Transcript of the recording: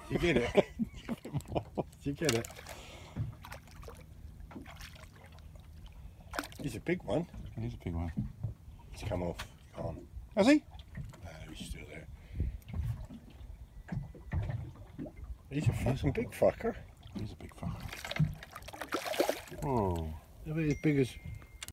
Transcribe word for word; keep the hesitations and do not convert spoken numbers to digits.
You get it? You get it? He's a big one. He's a big one. He's come off. Gone. Has he? No, he's still there. He's a fucking big fucker. He's a big fucker. Whoa. They're as big as